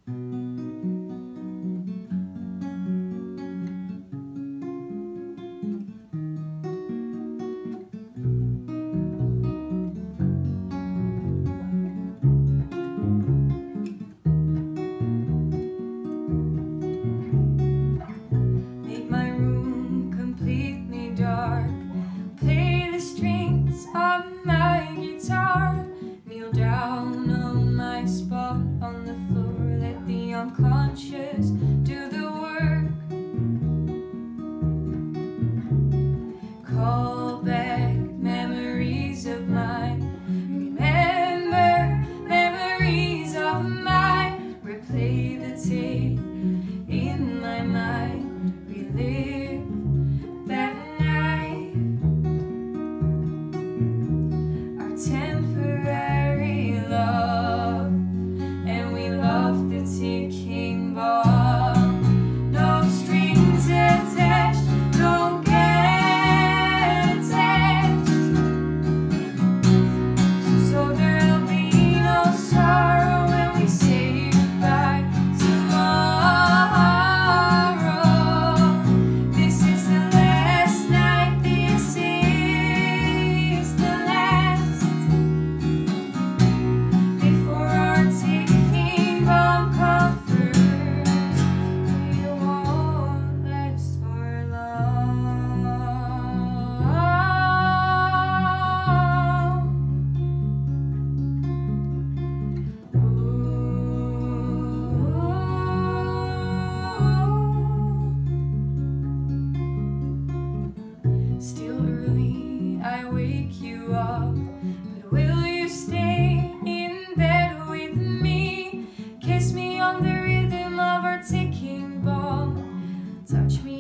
Unconscious, do the work. Call back memories of mine. Remember memories of mine. Replay the tape in my mind. Relive that night. Our temporary love, and we loved the ticking bomb. No strings attached, don't get attached. So there'll be no sorrow when we say goodbye tomorrow. This is the last night, this is the last. Before our ticking bomb comes first, we won't last for long. Still early, I wake you up, but will you stay in bed with me? Kiss me on the rhythm of our ticking bomb. Touch me